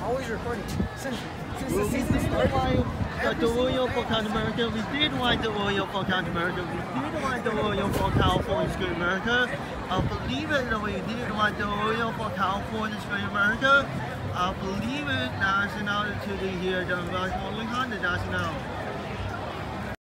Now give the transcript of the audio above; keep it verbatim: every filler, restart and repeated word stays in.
always recording. Since, since Well, the we season did started. wind the oil for South America. We did wind the oil for South America. We did wind the oil for California Straight America. I believe it that we did wind the oil for California Straight America. I believe it national to the here the Honda national.